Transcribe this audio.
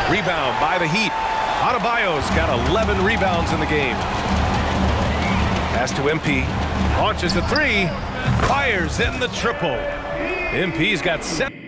Rebound by the Heat. Adebayo's got 11 rebounds in the game. Pass to MP. Launches the three. Fires in the triple. MP's got 7.